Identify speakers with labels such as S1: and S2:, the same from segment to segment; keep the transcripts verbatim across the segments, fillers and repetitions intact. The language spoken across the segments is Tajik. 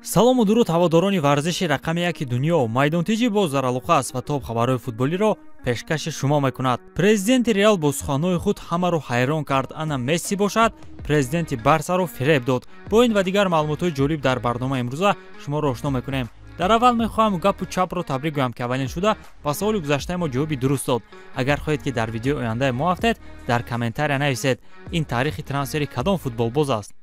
S1: салому дуруд ҳаводорони варзиши рақами яки дунё. майдонтиҷи боз дар алоқа аст ва тоб хабарҳои футболиро пешкаши шумо мекунад. Президенти Реал бо суханҳои худ ҳамаро ҳайрон кард. Ана Месси бошад, президенти Барсаро фиреб дод. Бо ин ва дигар маълумотҳои ҷолиб дар барнома имрӯза шуморо ошно мекунем. дар аввал мехоҳам гапу чапро табрик гӯям ки аввалин шуда ба саволи гузаштаи мо ҷавоби дуруст дод. Агар хоҳед ки дар видеои ояндаи мо ҳафтед, дар комментария нависед ин таърихи трансфери кадом футболбоз аст.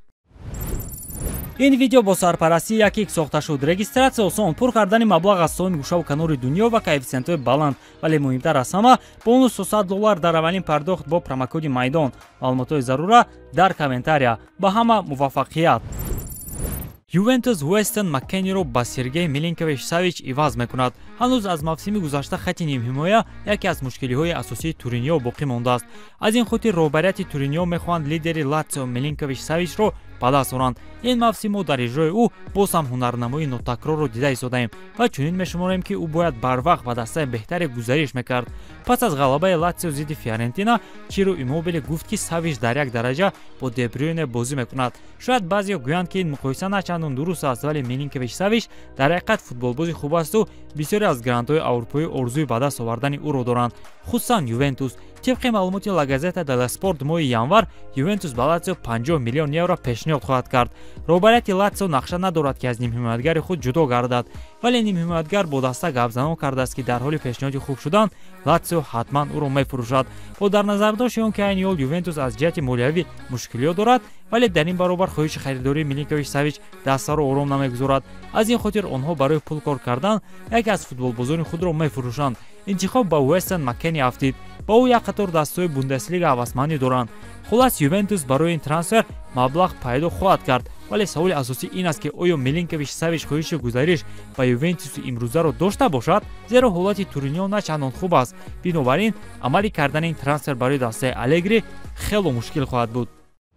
S1: ин видео бо сарпарастии як-як сохта шуд. Регистратсия осон, пур кардани маблағ аз соми гӯшаву канори дунё ва коэффициентҳои баланд, вале муҳимтар аз ҳама бонус сто доллар дар аввалин пардохт бо промокоди майдон. маълумотҳои зарура дар комментария. ба ҳама муваффақият. Ювентус Уэстон Маккениро ба Сергей Милинкович-Савич иваз мекунад. ҳанӯз аз мавсими гузашта хати нимҳимоя яке аз мушкилиҳои асосии Туриньо боқӣ мондааст. аз ин хотир роҳбарияти Туриньо мехоҳанд лидери Латсио Милинкович-Савичро ба даст оранд. ин мавсим мо дар иҷрои ӯ боз ҳам ҳунарнамои нотакрорро дида истодаем ва чунин мешуморем ки ӯ бояд барвақт ба дастаи беҳтаре гузариш мекард. пас аз ғалабаи Латсио зидди Фиорентина, Чиро Иммобиле гуфт ки Савич дар як дараҷа бо Де Брюйне бозӣ мекунад. шояд баъзеҳо гӯянд ки ин муқоиса начандон дуруст аст, вале Милинкович-Савич дар ҳақиқат футболбози хуб асту бисёре аз грандҳои аврупоӣ орзуи ба даст овардани ӯро доранд, хусусан Ювентус. тибқи маълумоти La Gazzetta dello Sport моҳи январ, Ювентус ба Латсио панҷоҳ миллион евро пешниҳод хоҳад кард. роҳбарияти Латсио нақша надорад ки аз нимҳимоятгари худ ҷудо гардад, вале нимҳимоятгар бо даста гапзанон кардааст ки дар ҳоли пешниҳоди хуб шудан Латсио ҳатман ӯро мефурӯшад. бо дар назардошти он ки айни ҳол Ювентус аз ҷиҳати молиявӣ мушкилиёт дорад, вале дар ин баробар хоҳиши харидории Милинкович-Савич дастаро ором намегузорад. аз ин хотир онҳо барои пул кор кардан яке аз футболбозони худро мефурӯшанд. интихоб ба Уэстон Маккени афтид. ба ӯ як қатор дастаҳои Бундеслига ҳавасмандӣ доранд. хулас Ювентус барои ин трансфер маблағ пайдо хоҳад кард, вале саволи асосӣ ин аст ки оё Милинкович-Савич хоҳиши гузариш ба Ювентуси имрӯзаро дошта бошад, зеро ҳолати Туриньо на чандон хуб аст. бинобар ин амалӣ кардани ин трансфер барои дастаи Алегри хело мушкил хоҳад буд.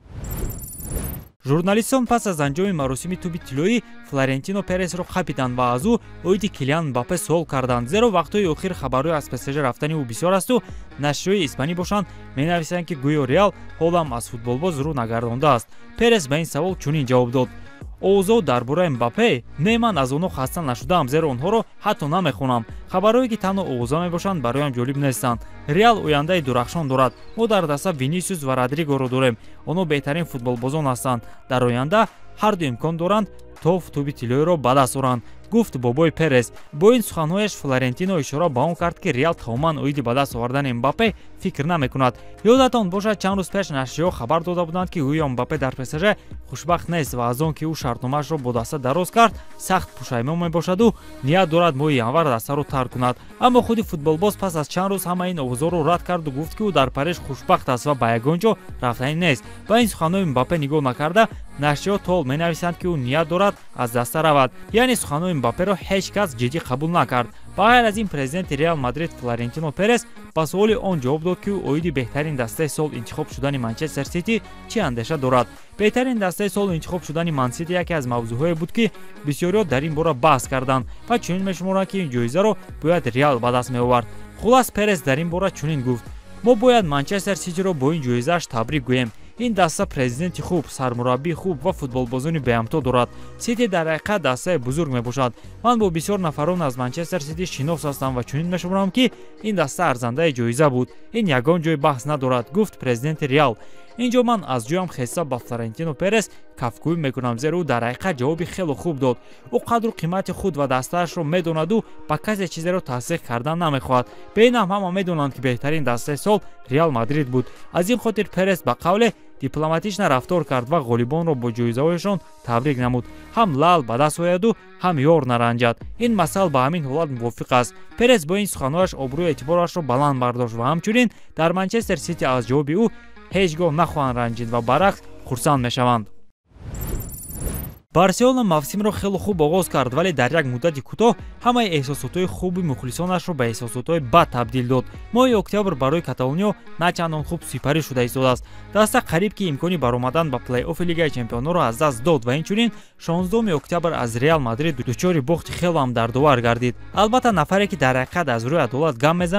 S1: журналистон пас аз анҷоми маросими тӯби тиллоӣ Флорентино Пересро қапиданд ва аз ӯ оиди Килиан Мбаппе суол карданд, зеро вақтҳои охир хабарҳои аз ПСЖ рафтани ӯ бисёр асту нашрҳои испанӣ бошанд менависанд ки гӯё Реал ҳолам аз футболбоз рӯ нагардондааст. Перес ба ин савол чунин ҷавоб дод: овозҳо дар бораи Мбаппе? Не, ман аз онҳо хаста нашудаам, зеро онҳоро ҳатто намехонам. хабарҳое ки танҳо овоза мебошанд бароям ҷолиб нестанд. Реал ояндаи дурахшон дорад. мо дар даста Винисиус ва Родригоро дорем. онҳо беҳтарин футболбозон ҳастанд. дар оянда ҳарду имкон доранд то тӯби тиллоиро ба даст оранд, гуфт бобои Перес. бо ин суханҳояш Флорентино ишора ба он кард ки Реал таоман оиди ба даст овардани Мбаппе фикр намекунад. ёдатон бошад чанд рӯз пеш нашриҳо хабар дода буданд ки гӯё Мбаппе дар ПСЖ хушбахт нест ва аз он ки ӯ шартномаашро бо даста дароз кард сахт пушаймон мебошаду ният дорад моҳи январ дастаро тарк кунад. аммо худи футболбоз пас аз чанд рӯз ҳама ин овозҳоро рад карду гуфт ки ӯ дар Париж хушбахт аст ва ба ягон ҷо рафтанӣ нест. ба ин суханҳои Мбаппе нигоҳ накарда нашриҳо тол менависанд ки ӯ ният дорад аз даста равад, яъне суханҳои Мбапперо ҳеҷ кас ҷиддӣ қабул накард. ба ғайр аз ин президенти Реал Мадрид Флорентино Перес ба саволи он ҷавоб дод ки ӯ оиди беҳтарин дастаи сол интихоб шудани Манчестер Сити чӣ андеша дорад. беҳтарин дастаи сол интихоб шудани Ман Сити яке аз мавзӯъҳое буд ки бисёриҳо дар ин бора баҳс карданд ва чунин мешуморанд ки ин ҷоизаро бояд Реал ба даст меовард. хулас Перес дар ин бора чунин гуфт: мо бояд Манчестер Ситиро бо ин ҷоизааш табрик гӯем. ин даста президенти хуб, сармураббии хуб ва футболбозони беҳамто дорад. Сити дар ҳақиқат дастаи бузург мебошад. ман бо бисёр нафарон аз Манчестер Сити шинос ҳастам ва чунин мешуморам ки ин даста арзандаи ҷоиза буд. ин ягон ҷои баҳс надорад, гуфт президенти Реал. инҷо ман аз ҷоям хеста ба Флорентино Перес кафгӯӣ мекунам, зеро ӯ дар ҳақиқат ҷавоби хело хуб дод. ӯ қадру қимати худ ва дастаашро медонаду ба касе чизеро тасдиқ кардан намехоҳад. бе ин ҳам ҳама медонанд ки беҳтарин дастаи сол Реал Мадрид буд. аз ин хотир Перес ба қавле дипломатична рафтор кард ва ғолибонро бо ҷоизаҳояшон табрик намуд. ҳам лал ба даст ояду ҳам ёр наранҷад. ин масъал ба ҳамин ҳолат мувофиқ аст. Перес бо ин суханҳояш обрӯи эътиборашро баланд бардошт ва ҳамчунин дар Манчестер Сити аз ҷавоби ӯ ҳеҷ гоҳ нахоҳанд ранҷид ва баръакс хурсанд мешаванд. Барселона мавсимро хело хуб оғоз кард, вале дар як муддати кӯтоҳ ҳамаи эҳсосотҳои хуби мухлисонашро ба эҳсосотҳои бад табдил дод. моҳи октябр барои Каталониё начандон хуб сипарӣ шуда истодааст. даста қариб ки имкони баромадан ба плей-оффи Лигаи Чемпионҳоро аз даст дод ва инчунин шонздаҳуми октябр аз Реал Мадрид дучори бохти хело ҳам дардовар гардид. албатта нафаре ки дар ҳақиқат аз рӯи адолат гам мезанад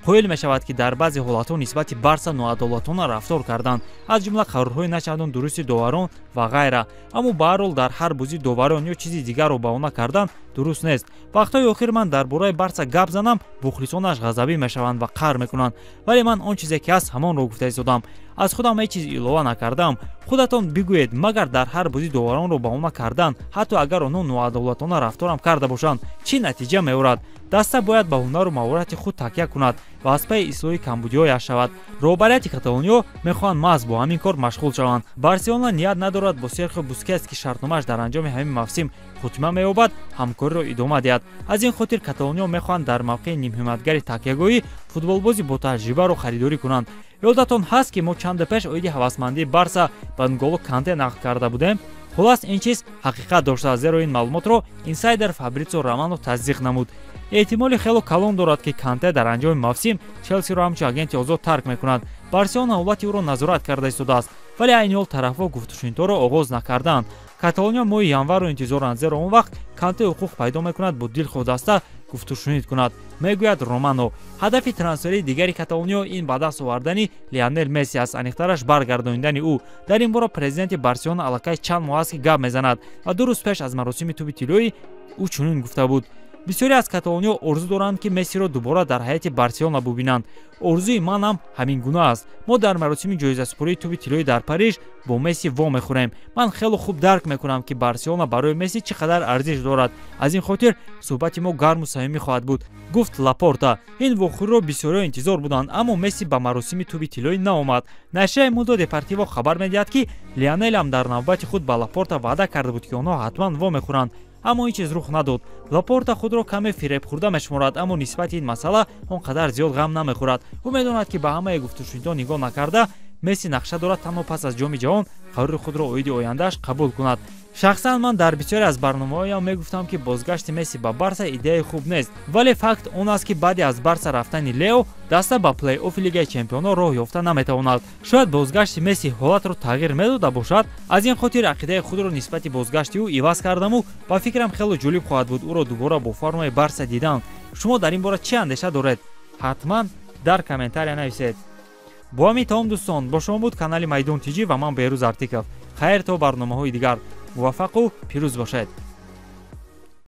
S1: қоил мешавад ки дар баъзе ҳолатҳо нисбати барса ноадолатона рафтор карданд, аз ҷумла қарорҳои начандон дурусти доварон ва ғайра. аммо ба ҳар ҳол дар ҳар бозӣ доварон ё чизи дигарро баҳона кардан дуруст нест. вақтҳои охир ман дар бораи барса гап занам, мухлисонаш ғазабӣ мешаванд ва қаҳр мекунанд, вале ман он чизе ки ҳаст ҳамонро гуфта истодам. аз худам ҳеҷ чиз илова накардам. худатон бигӯед, магар дар ҳар бозӣ доваронро баҳона кардан, ҳатто агар онҳо ноадолатона рафторам карда бошанд, чӣ натиҷа меорад? даста бояд ба ҳунару маҳорати худ такя кунад ва аз пайи ислоҳи камбудиҳояш шавад. роҳбарияти Каталониё мехоҳанд маҳз бо ҳамин кор машғул шаванд. Барселона ният надорад бо Серхио Бускетс, ки шартномааш дар анҷоми ҳамин мавсим хотима меёбад, ҳамкориро идома диҳад. аз ин хотир Каталониё мехоҳанд дар мавқеи нимҳиматгари такягоҳӣ футболбози бо таҷрибаро харидорӣ кунанд. ёдатон ҳаст ки мо чанда пеш оиди ҳавасмандии барса ба Нголо Канте нақл карда будем. хулас ин чиз ҳақиқат дошта, зеро ин маълумотро инсайдер Фабрицио Романо таздиқ намуд. эҳтимоли хело калон дорад ки Канте дар анҷоми мавсим Челсиро ҳамчун агенти озод тарк мекунад. Барселона ҳолати ӯро назорат карда истодааст, вале айни ҳол тарафҳо гуфтушунидҳоро оғоз накарданд. Каталония моҳи январро интизоранд, зеро он вақт Канте ҳуқуқ пайдо мекунад бо дилхоҳ даста гуфтушунид кунад, мегӯяд Романо. ҳадафи трансферии дигари Каталониё ин ба даст овардани Лионел Месси аст, аниқтараш баргардониндани ӯ. дар ин бора президенти Барселона аллакай чанд моҳ аст ки гап мезанад ва ду рӯз пеш аз маросими тӯби тиллоӣ ӯ чунин гуфта буд. бисёре аз Каталониё орзу доранд ки Мессиро дубора дар ҳайати Барселона бубинанд. орзуи ман ҳам ҳамин гуна аст. мо дар маросими ҷоизасупории тӯби тиллоӣ дар Париж бо Месси во мехӯрем. ман хело хуб дарк мекунам ки Барселона барои Месси чӣ қадар арзиш дорад. аз ин хотир суҳбати мо гарму самимӣ хоҳад буд, гуфт Лапорта. ин вохӯриро бисёриҳо интизор буданд, аммо Месси ба маросими тӯби тиллоӣ наомад. нашрияи Mundo Deportivo хабар медиҳад ки Лионел ҳам дар навбати худ ба Лапорта ваъда карда буд ки онҳо ҳатман во мехӯранд, аммо ин чиз рух надод. Лапорта худро каме фиребхӯрда мешуморад, аммо нисбати ин масъала он қадар зиёд ғам намехӯрад. ӯ медонад ки ба ҳамаи гуфтушунидҳо нигоҳ накарда, Месси нақша дорад танҳо пас аз ҷоми ҷаҳон қарори худро оиди ояндааш қабул кунад. шахсан ман дар бисёре аз барномаҳоям мегуфтам ки бозгашти Месси ба Барса идеяи хуб нест, вале факт он аст ки баъди аз Барса рафтани Лео даста ба плей-оффи Лигаи Чемпионҳо роҳ ёфта наметавонад. шояд бозгашти Месси ҳолатро тағйир медода бошад. аз ин хотир ақидаи худро нисбати бозгашти ӯ иваз кардаму ба фикрам хело ҷолиб хоҳад буд ӯро дубора бо формаи Барса дидан. шумо дар ин бора чӣ андеша доред? ҳатман дар комментария нависед. бо ҳамин тамом дӯстон, бо шумо буд канали Майдон Тиҷӣ ва ман Беҳрӯз Артиков. хайр то барномаҳои дигар. муваффақу пирӯз бошед.